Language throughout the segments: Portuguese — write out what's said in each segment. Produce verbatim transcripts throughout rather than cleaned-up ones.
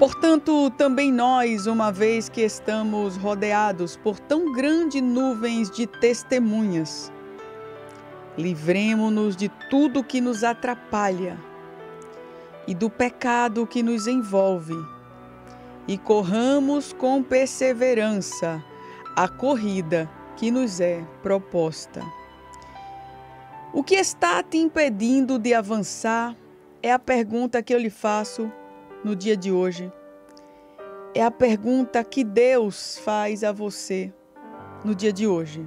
Portanto, também nós, uma vez que estamos rodeados por tão grandes nuvens de testemunhas, livremo-nos de tudo que nos atrapalha e do pecado que nos envolve, e corramos com perseverança a corrida que nos é proposta. O que está te impedindo de avançar é a pergunta que eu lhe faço no dia de hoje. É a pergunta que Deus faz a você no dia de hoje.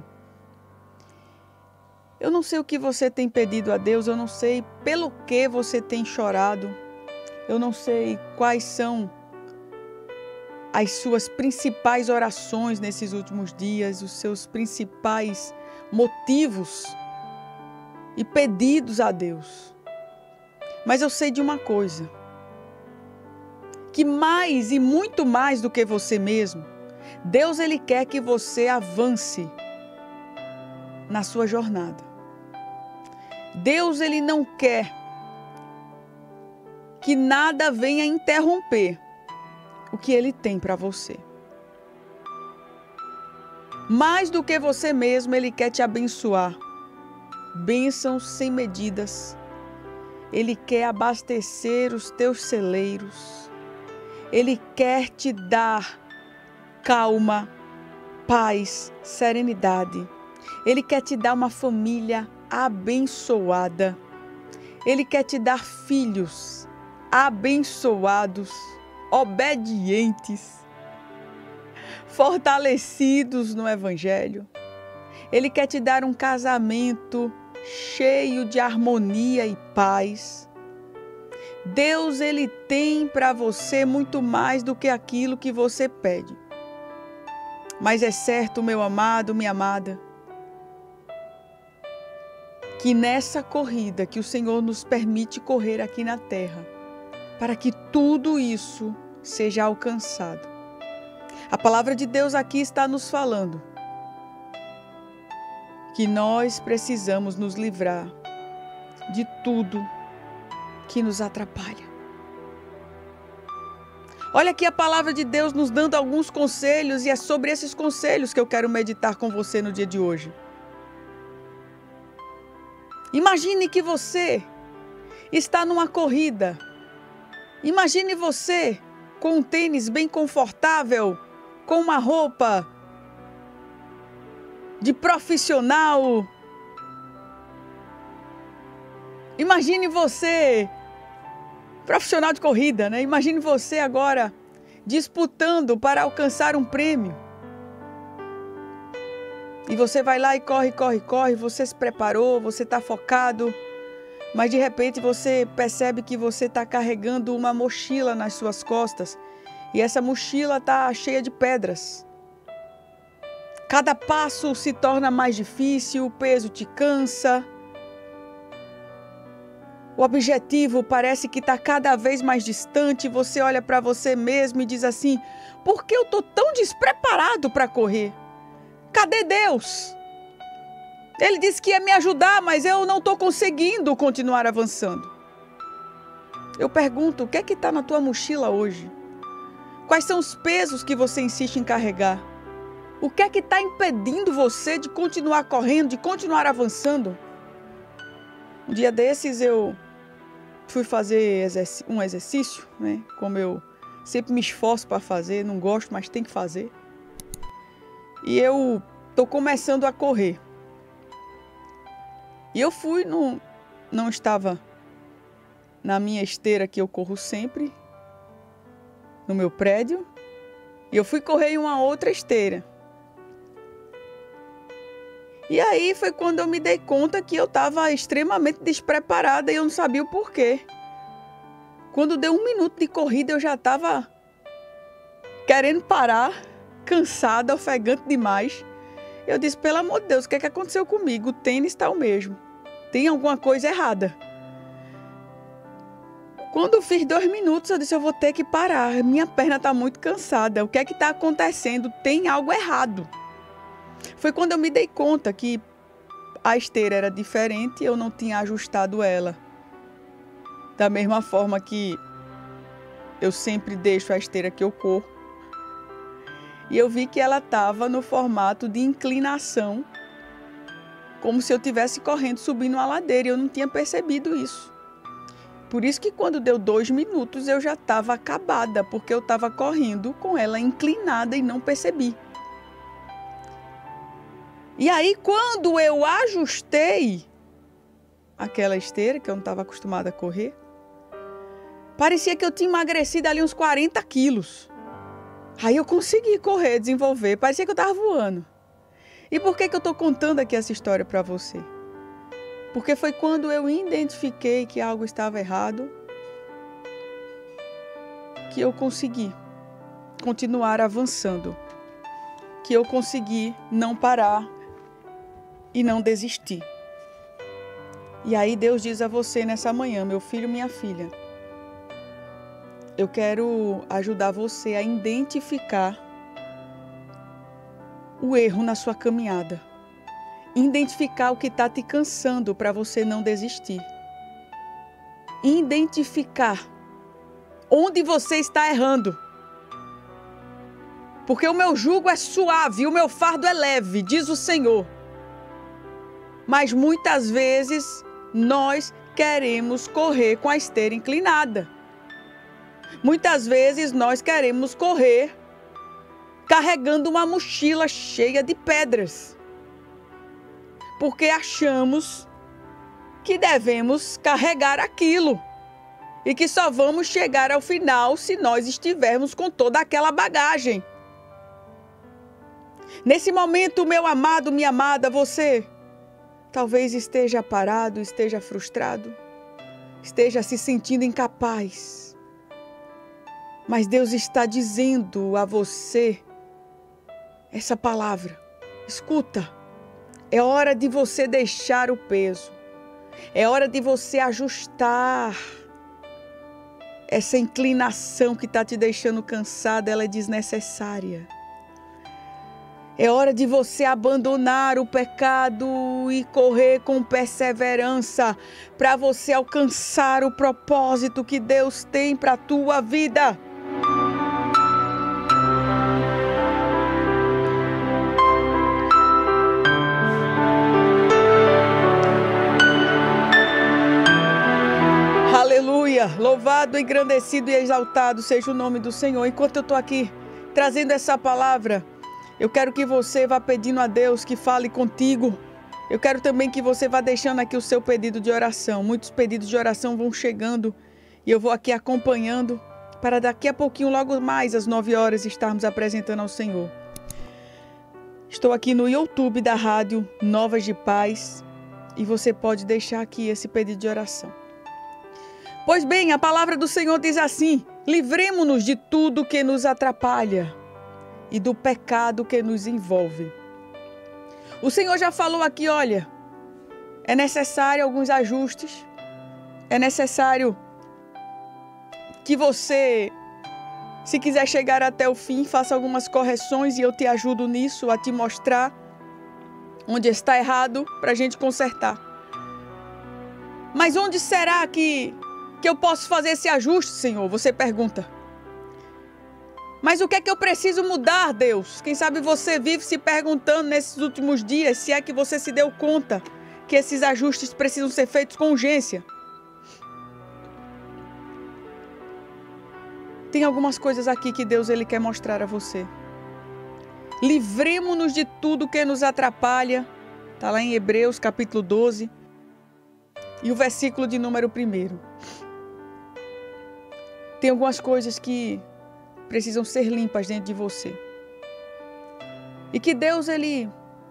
Eu não sei o que você tem pedido a Deus, eu não sei pelo que você tem chorado, eu não sei quais são as suas principais orações nesses últimos dias, os seus principais motivos e pedidos a Deus. Mas eu sei de uma coisa, que mais e muito mais do que você mesmo, Deus ele quer que você avance na sua jornada. Deus ele não quer que nada venha interromper o que ele tem para você. Mais do que você mesmo, ele quer te abençoar. Bênçãos sem medidas. Ele quer abastecer os teus celeiros. Ele quer te dar calma, paz, serenidade. Ele quer te dar uma família abençoada. Ele quer te dar filhos abençoados, obedientes, fortalecidos no Evangelho. Ele quer te dar um casamento cheio de harmonia e paz. Deus, ele tem para você muito mais do que aquilo que você pede. Mas é certo, meu amado, minha amada, que nessa corrida que o Senhor nos permite correr aqui na terra, para que tudo isso seja alcançado. A palavra de Deus aqui está nos falando que nós precisamos nos livrar de tudo que nos atrapalha. Olha aqui a palavra de Deus nos dando alguns conselhos, e é sobre esses conselhos que eu quero meditar com você no dia de hoje. Imagine que você está numa corrida. Imagine você com um tênis bem confortável, com uma roupa de profissional. Imagine você, profissional de corrida, né? Imagine você agora disputando para alcançar um prêmio. E você vai lá e corre, corre, corre, você se preparou, você está focado, mas de repente você percebe que você está carregando uma mochila nas suas costas e essa mochila está cheia de pedras. Cada passo se torna mais difícil, o peso te cansa. O objetivo parece que está cada vez mais distante. Você olha para você mesmo e diz assim: por que eu estou tão despreparado para correr? Cadê Deus? Ele disse que ia me ajudar, mas eu não estou conseguindo continuar avançando. Eu pergunto, o que é que está na tua mochila hoje? Quais são os pesos que você insiste em carregar? O que é que está impedindo você de continuar correndo, de continuar avançando? Um dia desses eu fui fazer um exercício, né? Como eu sempre me esforço para fazer, não gosto, mas tem que fazer. E eu estou começando a correr. E eu fui, no, não estava na minha esteira que eu corro sempre, no meu prédio, e eu fui correr em uma outra esteira. E aí foi quando eu me dei conta que eu estava extremamente despreparada e eu não sabia o porquê. Quando deu um minuto de corrida, eu já estava querendo parar, cansada, ofegante demais. Eu disse, pelo amor de Deus, o que é que aconteceu comigo? O tênis está o mesmo. Tem alguma coisa errada. Quando eu fiz dois minutos, eu disse, eu vou ter que parar. Minha perna está muito cansada. O que é que está acontecendo? Tem algo errado. Foi quando eu me dei conta que a esteira era diferente, eu não tinha ajustado ela. Da mesma forma que eu sempre deixo a esteira que eu corro. E eu vi que ela estava no formato de inclinação, como se eu estivesse correndo, subindo uma ladeira. E eu não tinha percebido isso. Por isso que quando deu dois minutos eu já estava acabada, porque eu estava correndo com ela inclinada e não percebi. E aí quando eu ajustei aquela esteira, que eu não estava acostumada a correr, parecia que eu tinha emagrecido ali uns quarenta quilos. Aí eu consegui correr, desenvolver, parecia que eu estava voando. E por que que eu estou contando aqui essa história para você? Porque foi quando eu identifiquei que algo estava errado, que eu consegui continuar avançando, que eu consegui não parar e não desistir. E aí Deus diz a você nessa manhã, meu filho, minha filha, eu quero ajudar você a identificar o erro na sua caminhada. Identificar o que está te cansando para você não desistir. Identificar onde você está errando. Porque o meu jugo é suave, e o meu fardo é leve, diz o Senhor. Mas muitas vezes nós queremos correr com a esteira inclinada. Muitas vezes nós queremos correr carregando uma mochila cheia de pedras. Porque achamos que devemos carregar aquilo e que só vamos chegar ao final se nós estivermos com toda aquela bagagem. Nesse momento, meu amado, minha amada, você talvez esteja parado, esteja frustrado, esteja se sentindo incapaz. Mas Deus está dizendo a você essa palavra. Escuta. É hora de você deixar o peso. É hora de você ajustar. Essa inclinação que está te deixando cansada, ela é desnecessária. É hora de você abandonar o pecado e correr com perseverança para você alcançar o propósito que Deus tem para a tua vida. Aleluia! Louvado, engrandecido e exaltado seja o nome do Senhor. Enquanto eu estou aqui trazendo essa palavra, eu quero que você vá pedindo a Deus que fale contigo. Eu quero também que você vá deixando aqui o seu pedido de oração. Muitos pedidos de oração vão chegando e eu vou aqui acompanhando para daqui a pouquinho, logo mais às nove horas, estarmos apresentando ao Senhor. Estou aqui no YouTube da Rádio Novas de Paz e você pode deixar aqui esse pedido de oração. Pois bem, a palavra do Senhor diz assim: livremo-nos de tudo que nos atrapalha e do pecado que nos envolve. O Senhor já falou aqui, olha, é necessário alguns ajustes, é necessário que você, se quiser chegar até o fim, faça algumas correções e eu te ajudo nisso, a te mostrar onde está errado para a gente consertar. Mas onde será que, que eu posso fazer esse ajuste, Senhor? Você pergunta. Mas o que é que eu preciso mudar, Deus? Quem sabe você vive se perguntando nesses últimos dias se é que você se deu conta que esses ajustes precisam ser feitos com urgência. Tem algumas coisas aqui que Deus ele quer mostrar a você. Livremo-nos de tudo que nos atrapalha. Está lá em Hebreus capítulo doze. E o versículo de número primeiro. Tem algumas coisas que precisam ser limpas dentro de você. E que Deus, Ele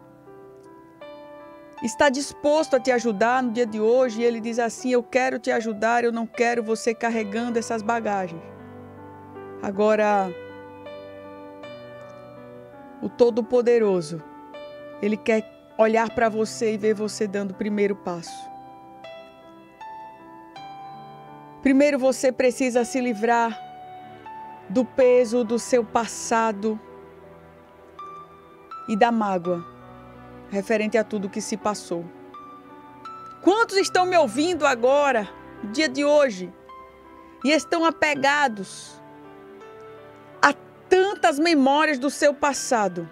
está disposto a te ajudar no dia de hoje. E Ele diz assim: eu quero te ajudar, eu não quero você carregando essas bagagens. Agora, o Todo-Poderoso, Ele quer olhar para você e ver você dando o primeiro passo. Primeiro você precisa se livrar do peso do seu passado e da mágoa referente a tudo que se passou. Quantos estão me ouvindo agora, no dia de hoje, e estão apegados a tantas memórias do seu passado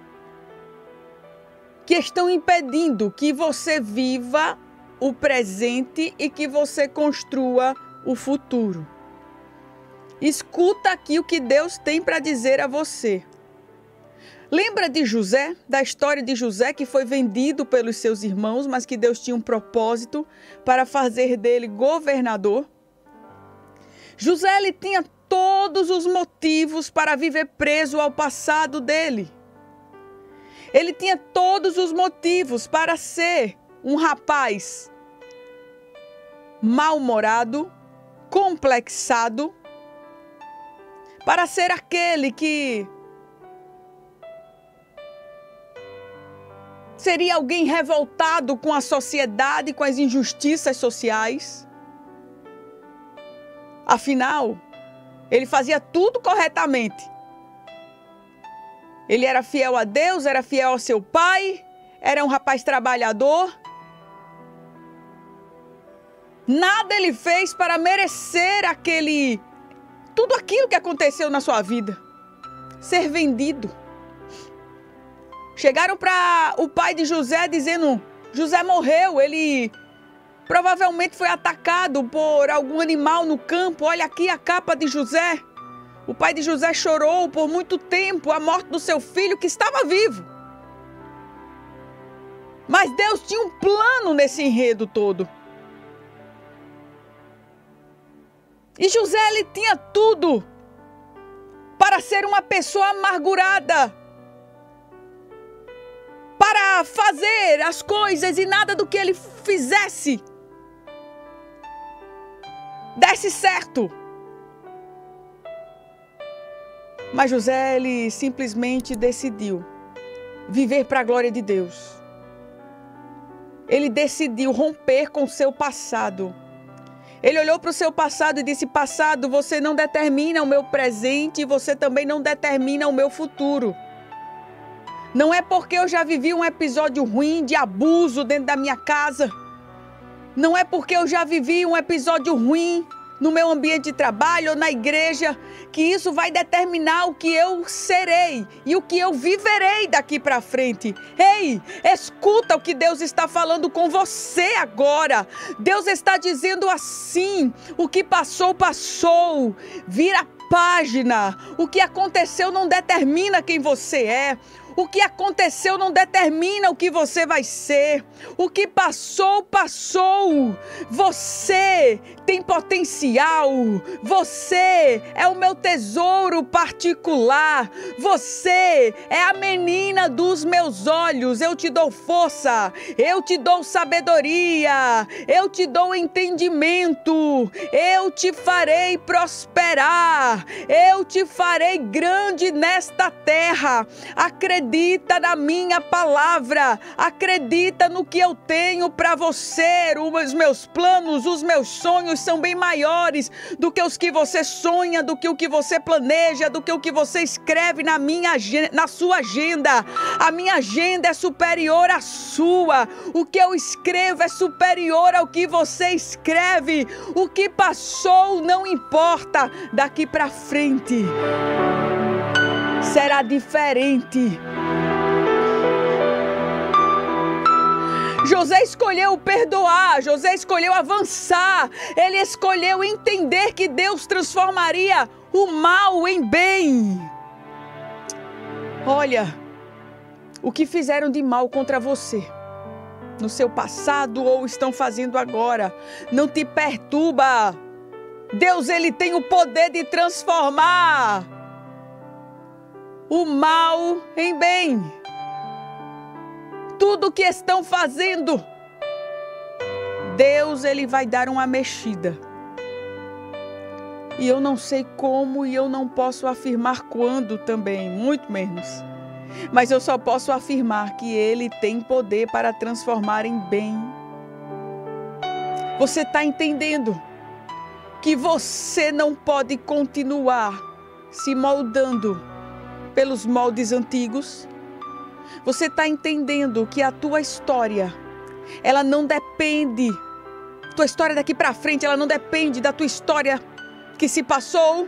que estão impedindo que você viva o presente e que você construa o futuro. Escuta aqui o que Deus tem para dizer a você. Lembra de José, da história de José que foi vendido pelos seus irmãos, mas que Deus tinha um propósito para fazer dele governador? José, ele tinha todos os motivos para viver preso ao passado dele. Ele tinha todos os motivos para ser um rapaz mal-humorado, complexado, para ser aquele que seria alguém revoltado com a sociedade, com as injustiças sociais. Afinal, ele fazia tudo corretamente. Ele era fiel a Deus, era fiel ao seu pai, era um rapaz trabalhador. Nada ele fez para merecer aquele, tudo aquilo que aconteceu na sua vida. Ser vendido. Chegaram para o pai de José dizendo, José morreu, ele provavelmente foi atacado por algum animal no campo, olha aqui a capa de José. O pai de José chorou por muito tempo a morte do seu filho que estava vivo. Mas Deus tinha um plano nesse enredo todo. E José, ele tinha tudo para ser uma pessoa amargurada, para fazer as coisas e nada do que ele fizesse desse certo. Mas José, ele simplesmente decidiu viver para a glória de Deus. Ele decidiu romper com o seu passado. Ele olhou para o seu passado e disse, passado, você não determina o meu presente e você também não determina o meu futuro. Não é porque eu já vivi um episódio ruim de abuso dentro da minha casa. Não é porque eu já vivi um episódio ruim no meu ambiente de trabalho ou na igreja, que isso vai determinar o que eu serei e o que eu viverei daqui para frente. Ei, escuta o que Deus está falando com você agora. Deus está dizendo assim, o que passou, passou. Vira a página. O que aconteceu não determina quem você é. O que aconteceu não determina o que você vai ser. O que passou, passou. Você tem potencial. Você é o meu tesouro particular. Você é a menina dos meus olhos. Eu te dou força. Eu te dou sabedoria. Eu te dou entendimento. Eu te farei prosperar. Eu te farei grande nesta terra. Acredite. Acredita na minha palavra, acredita no que eu tenho para você. Os meus planos, os meus sonhos são bem maiores do que os que você sonha, do que o que você planeja, do que o que você escreve na, minha, na sua agenda. A minha agenda é superior à sua. O que eu escrevo é superior ao que você escreve. O que passou não importa, daqui para frente será diferente. José escolheu perdoar, José escolheu avançar, ele escolheu entender que Deus transformaria o mal em bem. Olha, o que fizeram de mal contra você, no seu passado ou estão fazendo agora, não te perturba. Deus, ele tem o poder de transformar o mal em bem. Tudo que estão fazendo, Deus, ele vai dar uma mexida. E eu não sei como e eu não posso afirmar quando também, muito menos. Mas eu só posso afirmar que ele tem poder para transformar em bem. Você está entendendo que você não pode continuar se moldando pelos moldes antigos? Você está entendendo que a tua história, ela não depende, tua história daqui para frente, ela não depende da tua história que se passou,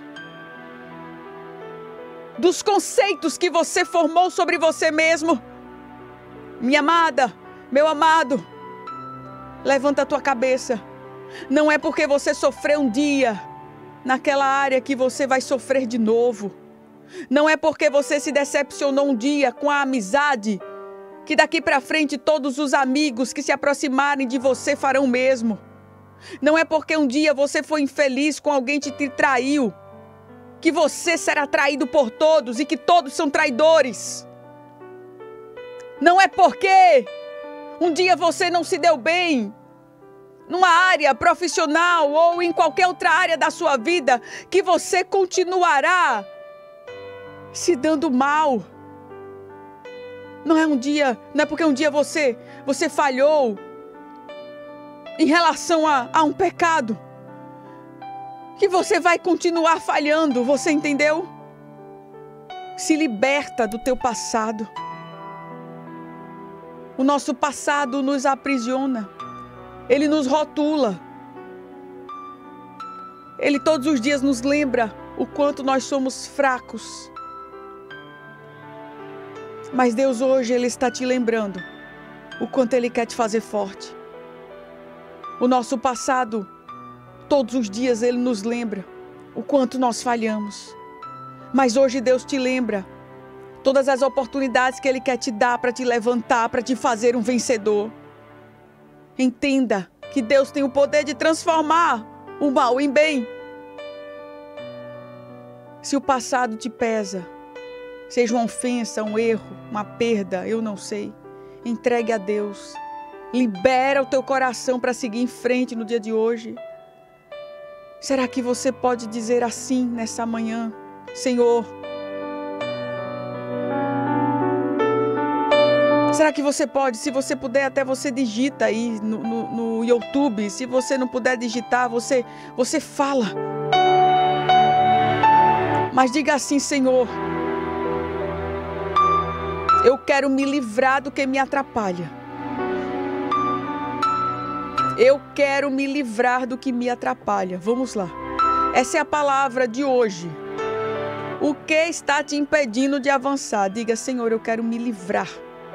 dos conceitos que você formou sobre você mesmo. Minha amada, meu amado, levanta a tua cabeça. Não é porque você sofreu um dia naquela área que você vai sofrer de novo. Não é porque você se decepcionou um dia com a amizade que daqui para frente todos os amigos que se aproximarem de você farão o mesmo. Não é porque um dia você foi infeliz com alguém que te traiu que você será traído por todos e que todos são traidores. Não é porque um dia você não se deu bem numa área profissional ou em qualquer outra área da sua vida que você continuará se dando mal. Não é um dia, não é porque um dia você, você falhou em relação a, a um pecado que você vai continuar falhando, você entendeu? Se liberta do teu passado. O nosso passado nos aprisiona. Ele nos rotula. Ele todos os dias nos lembra o quanto nós somos fracos. Mas Deus hoje, Ele está te lembrando o quanto Ele quer te fazer forte. O nosso passado, todos os dias Ele nos lembra o quanto nós falhamos. Mas hoje Deus te lembra todas as oportunidades que Ele quer te dar para te levantar, para te fazer um vencedor. Entenda que Deus tem o poder de transformar o mal em bem. Se o passado te pesa, seja uma ofensa, um erro, uma perda, eu não sei, entregue a Deus. Libera o teu coração para seguir em frente no dia de hoje. Será que você pode dizer assim nessa manhã? Senhor, será que você pode? Se você puder, até você digita aí no, no, no YouTube. Se você não puder digitar, você, você fala. Mas diga assim: Senhor, eu quero me livrar do que me atrapalha. Eu quero me livrar do que me atrapalha. Vamos lá. Essa é a palavra de hoje. O que está te impedindo de avançar? Diga: Senhor, eu quero me livrar.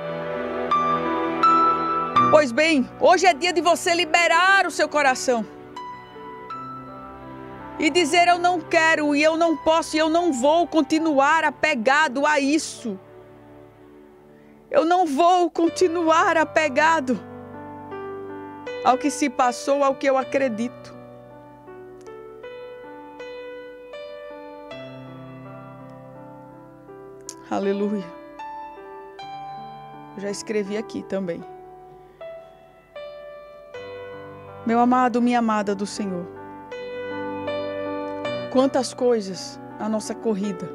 Pois bem, hoje é dia de você liberar o seu coração. E dizer: eu não quero, e eu não posso, e eu não vou continuar apegado a isso. Eu não vou continuar apegado ao que se passou, ao que eu acredito. Aleluia. Eu já escrevi aqui também. Meu amado, minha amada do Senhor. Quantas coisas na nossa corrida.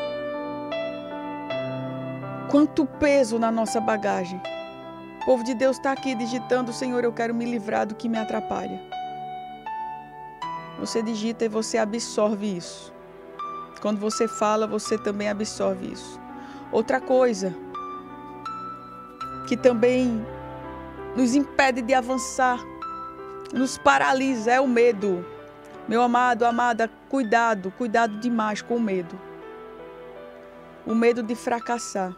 Quanto peso na nossa bagagem. O povo de Deus está aqui digitando: Senhor, eu quero me livrar do que me atrapalha. Você digita e você absorve isso. Quando você fala, você também absorve isso. Outra coisa que também nos impede de avançar, nos paralisa, é o medo. Meu amado, amada, cuidado, cuidado demais com o medo. O medo de fracassar.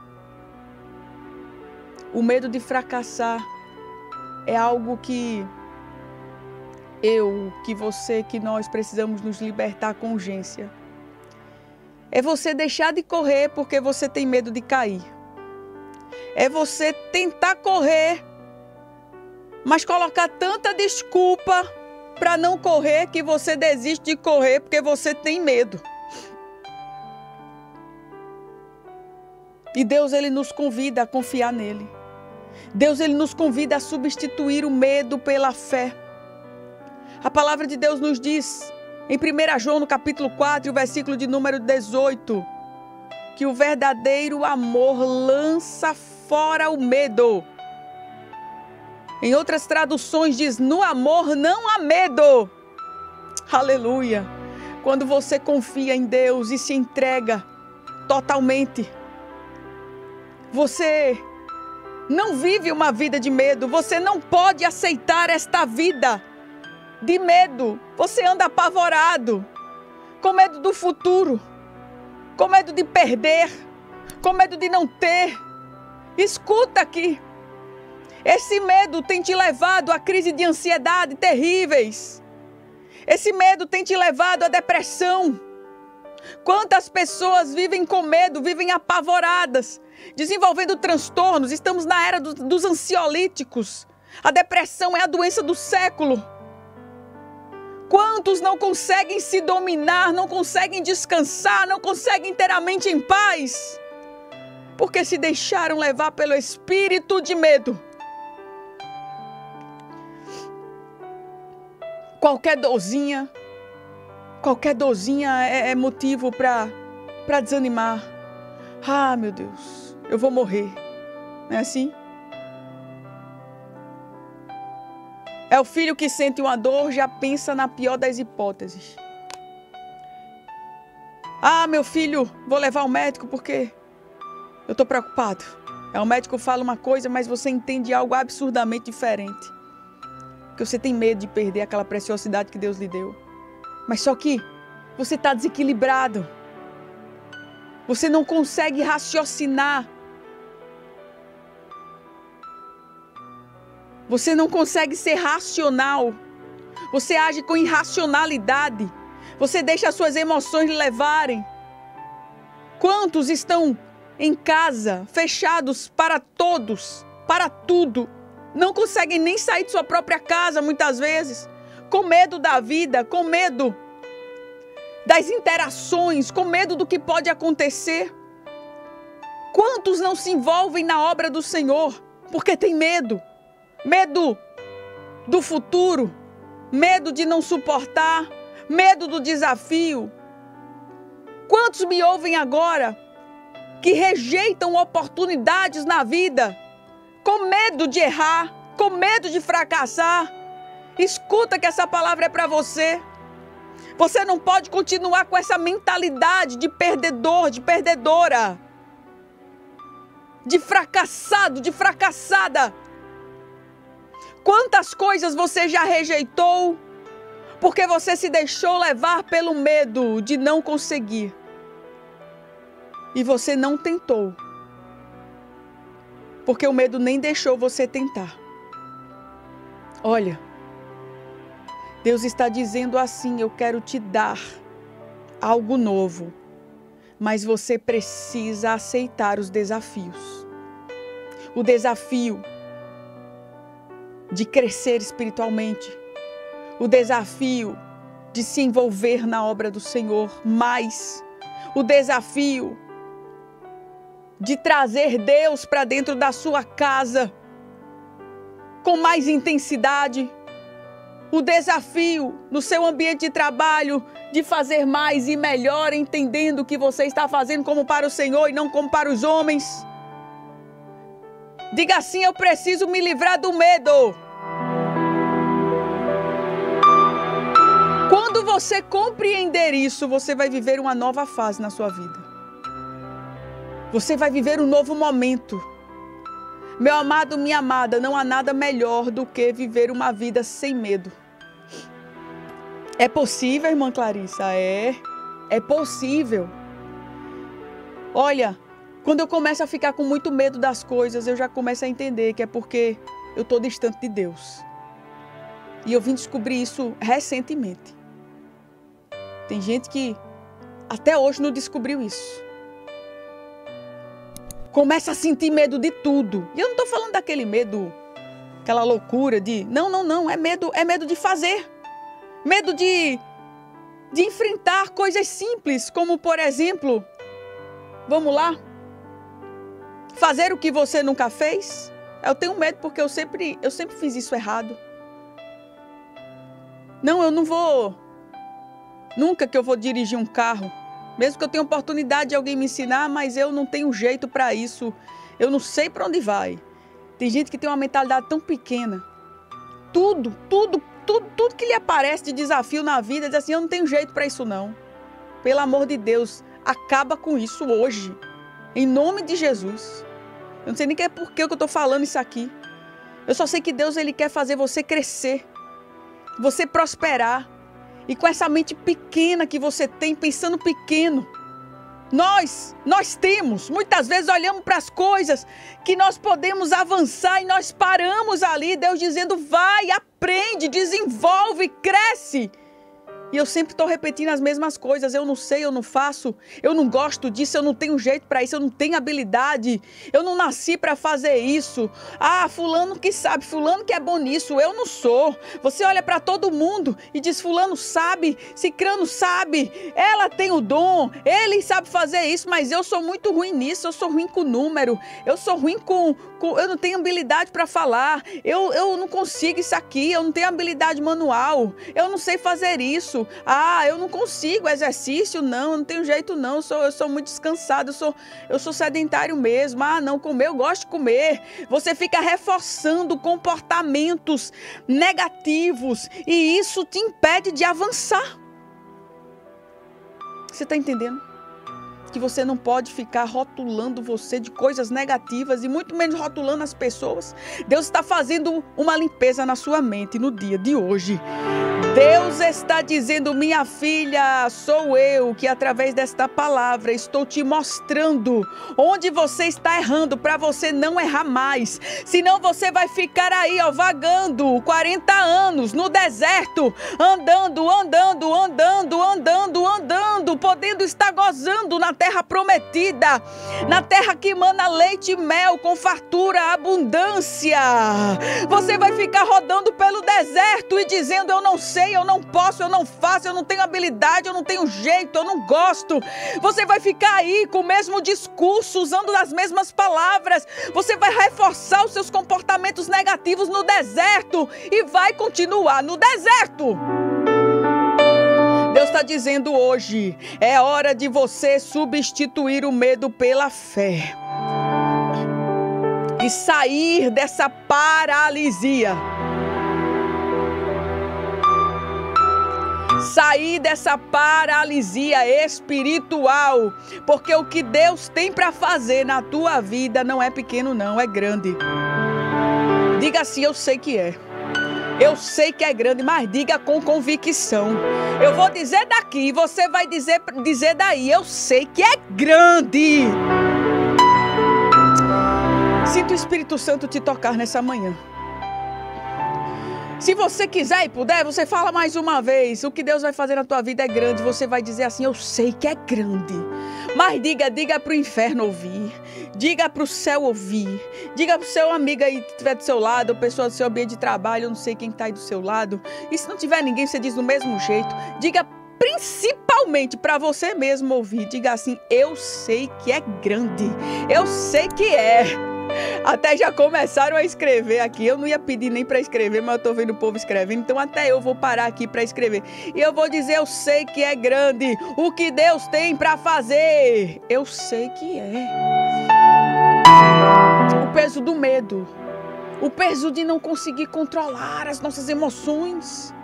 O medo de fracassar é algo que eu, que você, que nós precisamos nos libertar com urgência. É você deixar de correr porque você tem medo de cair. É você tentar correr, mas colocar tanta desculpa para não correr que você desiste de correr porque você tem medo. E Deus, Ele nos convida a confiar nele. Deus, Ele nos convida a substituir o medo pela fé. A palavra de Deus nos diz, em primeiro João, no capítulo quatro, o versículo de número dezoito, que o verdadeiro amor lança fora o medo. Em outras traduções diz: no amor não há medo. Aleluia. Quando você confia em Deus e se entrega totalmente, você não vive uma vida de medo. Você não pode aceitar esta vida de medo. Você anda apavorado, com medo do futuro, com medo de perder, com medo de não ter. Escuta aqui. Esse medo tem te levado a crise de ansiedade terríveis. Esse medo tem te levado à depressão. Quantas pessoas vivem com medo, vivem apavoradas, desenvolvendo transtornos? Estamos na era do, dos ansiolíticos. A depressão é a doença do século. Quantos não conseguem se dominar, não conseguem descansar, não conseguem ter a mente em paz? Porque se deixaram levar pelo espírito de medo. Qualquer dorzinha, qualquer dorzinha é, é motivo para para desanimar. Ah, meu Deus, eu vou morrer. Não é assim? É o filho que sente uma dor, já pensa na pior das hipóteses. Ah, meu filho, vou levar ao médico porque eu estou preocupado. É, o médico fala uma coisa, mas você entende algo absurdamente diferente. Porque você tem medo de perder aquela preciosidade que Deus lhe deu. Mas só que você está desequilibrado. Você não consegue raciocinar. Você não consegue ser racional. Você age com irracionalidade. Você deixa as suas emoções lhe levarem. Quantos estão em casa, fechados para todos, para tudo? Não conseguem nem sair de sua própria casa, muitas vezes. Com medo da vida, com medo das interações, com medo do que pode acontecer. Quantos não se envolvem na obra do Senhor porque tem medo? Medo do futuro, medo de não suportar, medo do desafio. Quantos me ouvem agora que rejeitam oportunidades na vida, com medo de errar, com medo de fracassar? Escuta que essa palavra é para você. Você não pode continuar com essa mentalidade de perdedor, de perdedora, de fracassado, de fracassada. Quantas coisas você já rejeitou porque você se deixou levar pelo medo de não conseguir e você não tentou, porque o medo nem deixou você tentar. Olha, Deus está dizendo assim: eu quero te dar algo novo, mas você precisa aceitar os desafios. O desafio de crescer espiritualmente, o desafio de se envolver na obra do Senhor mais, o desafio de trazer Deus para dentro da sua casa com mais intensidade, o desafio no seu ambiente de trabalho de fazer mais e melhor, entendendo o que você está fazendo como para o Senhor e não como para os homens. Diga assim: eu preciso me livrar do medo. Quando você compreender isso, você vai viver uma nova fase na sua vida. Você vai viver um novo momento. Meu amado, minha amada, não há nada melhor do que viver uma vida sem medo. É possível, irmã Clarissa? É. É possível. Olha, quando eu começo a ficar com muito medo das coisas, eu já começo a entender que é porque eu estou distante de Deus. E eu vim descobrir isso recentemente. Tem gente que até hoje não descobriu isso. Começa a sentir medo de tudo. E eu não estou falando daquele medo, aquela loucura de... Não, não, não. É medo, é medo de fazer. Medo de, de enfrentar coisas simples, como, por exemplo, vamos lá, fazer o que você nunca fez. Eu tenho medo porque eu sempre, eu sempre fiz isso errado. Não, eu não vou... Nunca que eu vou dirigir um carro. Mesmo que eu tenha oportunidade de alguém me ensinar, mas eu não tenho jeito para isso. Eu não sei para onde vai. Tem gente que tem uma mentalidade tão pequena. Tudo, tudo, tudo, tudo que lhe aparece de desafio na vida, diz assim: eu não tenho jeito para isso não. Pelo amor de Deus, acaba com isso hoje. Em nome de Jesus. Eu não sei nem que é por que eu estou falando isso aqui. Eu só sei que Deus, Ele quer fazer você crescer. você prosperar. E com essa mente pequena que você tem, pensando pequeno, nós, nós temos, muitas vezes olhamos para as coisas que nós podemos avançar e nós paramos ali, Deus dizendo, vai, aprende, desenvolve, cresce. E eu sempre estou repetindo as mesmas coisas, eu não sei, eu não faço, eu não gosto disso, eu não tenho jeito para isso, eu não tenho habilidade, eu não nasci para fazer isso. Ah, fulano que sabe, fulano que é bom nisso, eu não sou. Você olha para todo mundo e diz, fulano sabe, cicrano sabe, ela tem o dom, ele sabe fazer isso, mas eu sou muito ruim nisso, eu sou ruim com número, eu sou ruim com, com eu não tenho habilidade para falar, eu, eu não consigo isso aqui, eu não tenho habilidade manual, eu não sei fazer isso. Ah, eu não consigo exercício, não, não tenho jeito não, eu sou, eu sou muito descansado, eu sou, eu sou sedentário mesmo. Ah, não, comer, eu gosto de comer. Você fica reforçando comportamentos negativos e isso te impede de avançar. Você está entendendo? Que você não pode ficar rotulando você de coisas negativas e muito menos rotulando as pessoas. Deus está fazendo uma limpeza na sua mente no dia de hoje. Deus está dizendo, minha filha, sou eu que através desta palavra estou te mostrando onde você está errando para você não errar mais. Senão você vai ficar aí, ó, vagando quarenta anos no deserto, andando, andando, andando, andando, andando, podendo estar gozando na terra prometida, na terra que emana leite e mel com fartura, abundância. Você vai ficar rodando pelo deserto e dizendo, eu não sei, eu não posso, eu não faço, eu não tenho habilidade, eu não tenho jeito, eu não gosto. Você vai ficar aí com o mesmo discurso, usando as mesmas palavras. Você vai reforçar os seus comportamentos negativos no deserto e vai continuar no deserto. Deus está dizendo hoje, é hora de você substituir o medo pela fé e sair dessa paralisia. Sair dessa paralisia espiritual, porque o que Deus tem para fazer na tua vida não é pequeno não, é grande. Diga assim, eu sei que é. Eu sei que é grande, mas diga com convicção. Eu vou dizer daqui e você vai dizer, dizer daí, eu sei que é grande. Sinta o Espírito Santo te tocar nessa manhã. Se você quiser e puder, você fala mais uma vez. O que Deus vai fazer na tua vida é grande. Você vai dizer assim, eu sei que é grande. Mas diga, diga para o inferno ouvir. Diga para o céu ouvir. Diga para o seu amigo aí que estiver do seu lado, ou pessoa do seu ambiente de trabalho, eu não sei quem está aí do seu lado. E se não tiver ninguém, você diz do mesmo jeito. Diga principalmente para você mesmo ouvir. Diga assim, eu sei que é grande. Eu sei que é. Até já começaram a escrever aqui. Eu não ia pedir nem para escrever, mas eu tô vendo o povo escrevendo. Então até eu vou parar aqui para escrever. E eu vou dizer, eu sei que é grande. O que Deus tem para fazer, eu sei que é. O peso do medo. O peso de não conseguir controlar as nossas emoções.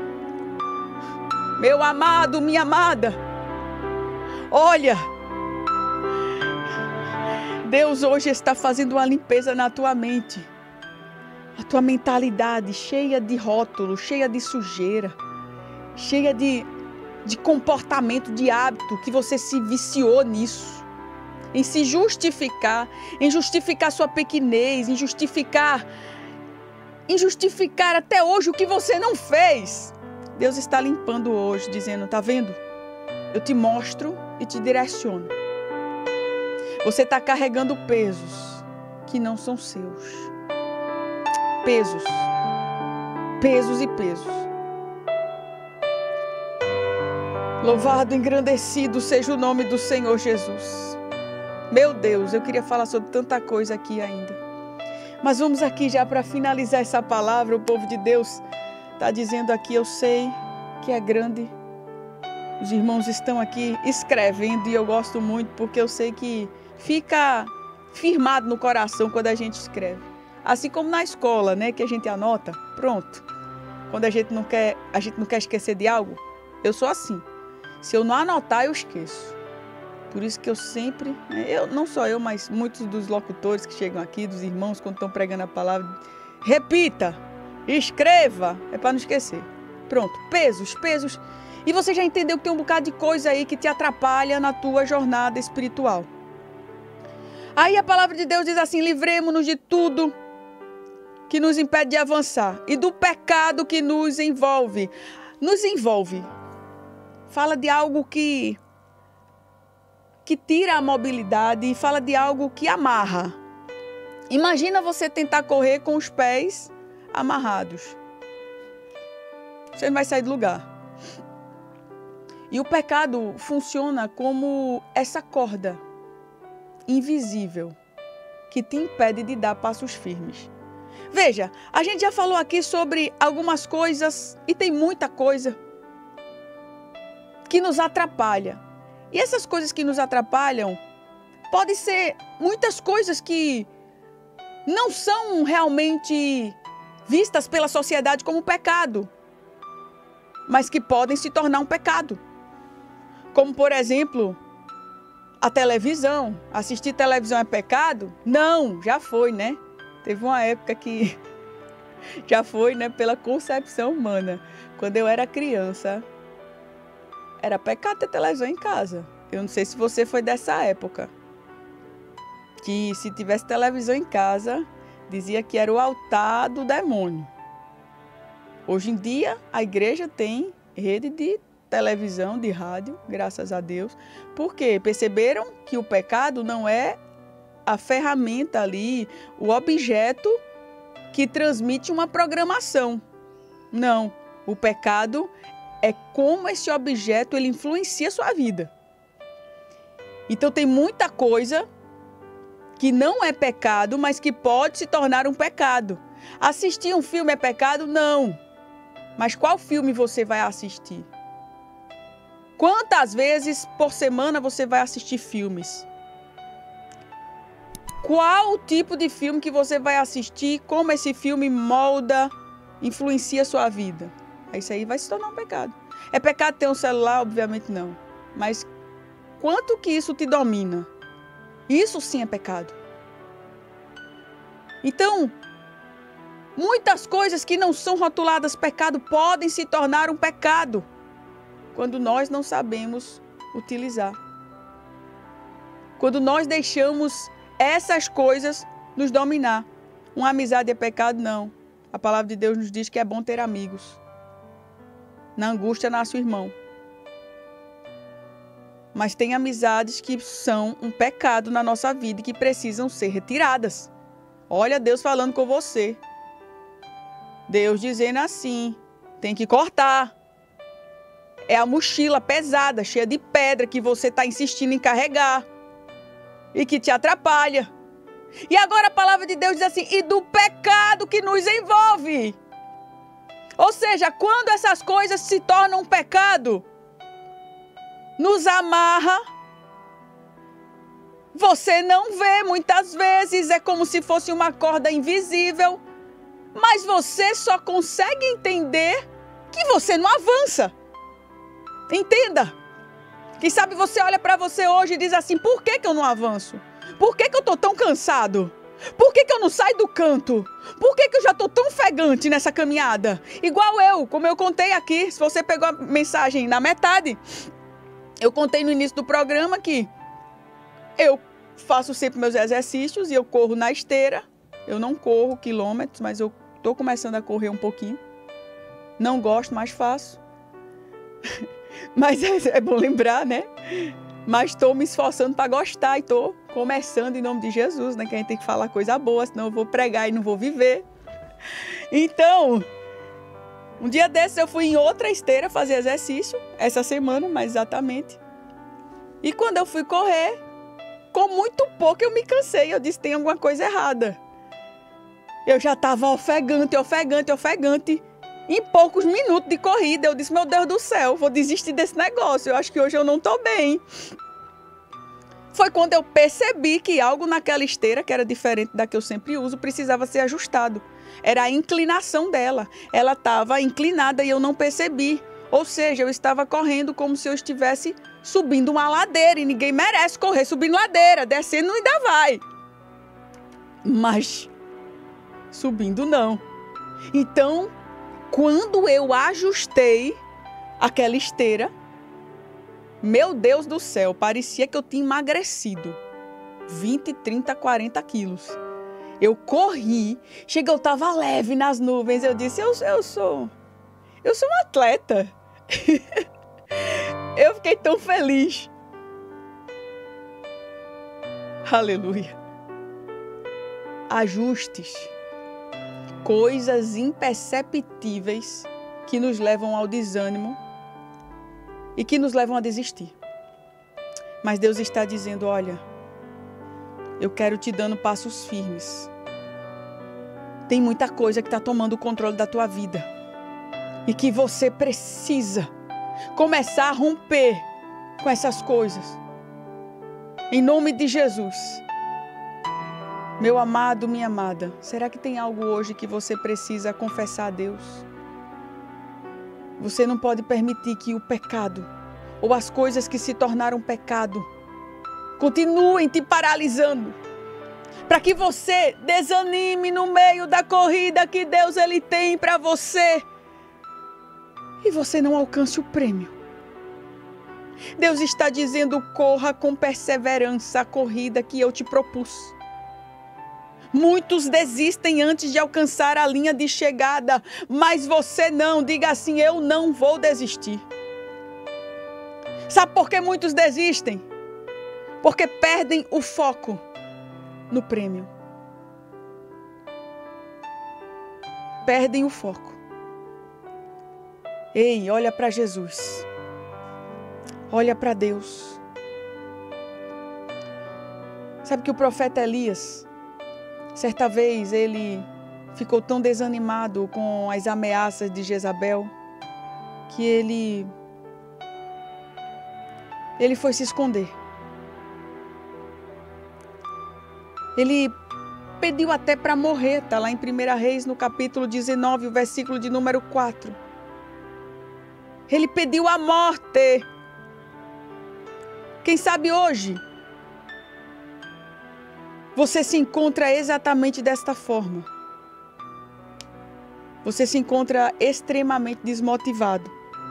Meu amado, minha amada. Olha. Deus hoje está fazendo uma limpeza na tua mente. A tua mentalidade cheia de rótulos, cheia de sujeira, cheia de, de comportamento, de hábito, que você se viciou nisso. Em se justificar, em justificar sua pequenez, em justificar, em justificar até hoje o que você não fez. Deus está limpando hoje, dizendo, tá vendo? Eu te mostro e te direciono. Você está carregando pesos que não são seus. Pesos. Pesos e pesos. Louvado, engrandecido seja o nome do Senhor Jesus. Meu Deus, eu queria falar sobre tanta coisa aqui ainda. Mas vamos aqui já para finalizar essa palavra. O povo de Deus está dizendo aqui, eu sei que é grande. Os irmãos estão aqui escrevendo e eu gosto muito porque eu sei que fica firmado no coração quando a gente escreve. Assim como na escola, né, que a gente anota, pronto. Quando a gente não quer, a gente não quer esquecer de algo, eu sou assim. Se eu não anotar, eu esqueço. Por isso que eu sempre, né, eu, não só eu, mas muitos dos locutores que chegam aqui, dos irmãos, quando estão pregando a palavra, repita, escreva, é para não esquecer. Pronto, pesos, pesos. E você já entendeu que tem um bocado de coisa aí que te atrapalha na tua jornada espiritual. Aí a palavra de Deus diz assim: livremo-nos de tudo que nos impede de avançar e do pecado que nos envolve. Nos envolve. Fala de algo que, que tira a mobilidade e fala de algo que amarra. Imagina você tentar correr com os pés amarrados. Você não vai sair do lugar. E o pecado funciona como essa corda invisível que te impede de dar passos firmes. Veja, a gente já falou aqui sobre algumas coisas, e tem muita coisa que nos atrapalha. E essas coisas que nos atrapalham podem ser muitas coisas que não são realmente vistas pela sociedade como pecado, mas que podem se tornar um pecado. Como, por exemplo, a televisão. Assistir televisão é pecado? Não, já foi, né? Teve uma época que já foi, né, pela concepção humana. Quando eu era criança, era pecado ter televisão em casa. Eu não sei se você foi dessa época. Que se tivesse televisão em casa, dizia que era o altar do demônio. Hoje em dia, a igreja tem rede de televisão, de rádio, graças a Deus. Porque perceberam que o pecado não é a ferramenta ali, o objeto que transmite uma programação. Não, o pecado é como esse objeto ele influencia a sua vida. Então tem muita coisa que não é pecado, mas que pode se tornar um pecado. Assistir um filme é pecado? Não. Mas qual filme você vai assistir? Quantas vezes por semana você vai assistir filmes? Qual o tipo de filme que você vai assistir? Como esse filme molda, influencia a sua vida? Isso aí vai se tornar um pecado. É pecado ter um celular? Obviamente não. Mas quanto que isso te domina? Isso sim é pecado. Então, muitas coisas que não são rotuladas pecado podem se tornar um pecado quando nós não sabemos utilizar. Quando nós deixamos essas coisas nos dominar. Uma amizade é pecado? Não. A palavra de Deus nos diz que é bom ter amigos. Na angústia nasce o irmão. Mas tem amizades que são um pecado na nossa vida e que precisam ser retiradas. Olha Deus falando com você. Deus dizendo assim, tem que cortar. É a mochila pesada, cheia de pedra que você está insistindo em carregar. E que te atrapalha. E agora a palavra de Deus diz assim, e do pecado que nos envolve. Ou seja, quando essas coisas se tornam um pecado, nos amarra, você não vê muitas vezes, é como se fosse uma corda invisível, mas você só consegue entender que você não avança. Entenda. Quem sabe você olha para você hoje e diz assim, por que que eu não avanço? Por que que eu tô tão cansado? Por que que eu não saio do canto? Por que que eu já tô tão ofegante nessa caminhada? Igual eu, como eu contei aqui, se você pegou a mensagem na metade, eu contei no início do programa que eu faço sempre meus exercícios e eu corro na esteira. Eu não corro quilômetros, mas eu tô começando a correr um pouquinho. Não gosto, mas faço. Mas é bom lembrar, né? Mas estou me esforçando para gostar e estou começando em nome de Jesus, né? Que a gente tem que falar coisa boa, senão eu vou pregar e não vou viver. Então, um dia desses eu fui em outra esteira fazer exercício, essa semana, mais exatamente. E quando eu fui correr, com muito pouco eu me cansei. Eu disse, tem alguma coisa errada. Eu já estava ofegante, ofegante, ofegante. Em poucos minutos de corrida, eu disse, meu Deus do céu, vou desistir desse negócio. Eu acho que hoje eu não estou bem. Foi quando eu percebi que algo naquela esteira, que era diferente da que eu sempre uso, precisava ser ajustado. Era a inclinação dela. Ela estava inclinada e eu não percebi. Ou seja, eu estava correndo como se eu estivesse subindo uma ladeira. E ninguém merece correr subindo ladeira. Descendo ainda vai. Mas subindo não. Então, Quando eu ajustei aquela esteira, meu Deus do céu, parecia que eu tinha emagrecido vinte, trinta, quarenta quilos. Eu corri, cheguei, eu estava leve nas nuvens. Eu disse, eu, eu sou, eu sou um atleta. Eu fiquei tão feliz. Aleluia. Ajustes, coisas imperceptíveis que nos levam ao desânimo e que nos levam a desistir. Mas Deus está dizendo, olha, eu quero te dando passos firmes. Tem muita coisa que está tomando o controle da tua vida e que você precisa começar a romper com essas coisas. Em nome de Jesus. Meu amado, minha amada, será que tem algo hoje que você precisa confessar a Deus? Você não pode permitir que o pecado ou as coisas que se tornaram pecado continuem te paralisando, para que você desanime no meio da corrida que Deus ele tem para você e você não alcance o prêmio. Deus está dizendo, corra com perseverança a corrida que eu te propus. Muitos desistem antes de alcançar a linha de chegada, mas você não. Diga assim, eu não vou desistir. Sabe por que muitos desistem? Porque perdem o foco no prêmio. Perdem o foco. Ei, olha para Jesus. Olha para Deus. Sabe que o profeta Elias, certa vez ele ficou tão desanimado com as ameaças de Jezabel, que ele, ele foi se esconder. Ele pediu até para morrer, está lá em primeira Reis, no capítulo dezenove, o versículo de número quatro. Ele pediu a morte. Quem sabe hoje você se encontra exatamente desta forma. Você se encontra extremamente desmotivado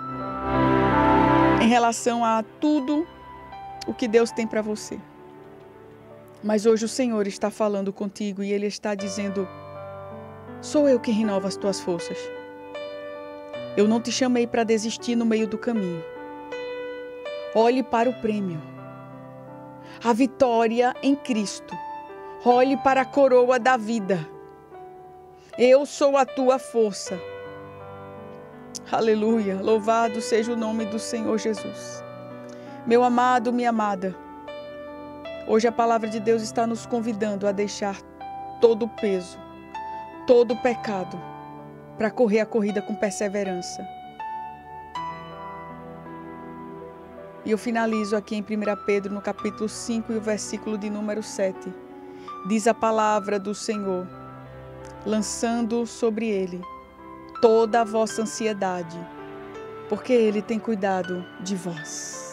em relação a tudo o que Deus tem para você. Mas hoje o Senhor está falando contigo e Ele está dizendo, sou eu que renovo as tuas forças. Eu não te chamei para desistir no meio do caminho. Olhe para o prêmio, a vitória em Cristo. Olhe para a coroa da vida. Eu sou a tua força. Aleluia, louvado seja o nome do Senhor Jesus. Meu amado, minha amada, hoje a palavra de Deus está nos convidando a deixar todo o peso, todo o pecado, para correr a corrida com perseverança. E eu finalizo aqui em primeira Pedro, no capítulo cinco e o versículo de número sete. Diz a palavra do Senhor, lançando sobre Ele toda a vossa ansiedade, porque Ele tem cuidado de vós.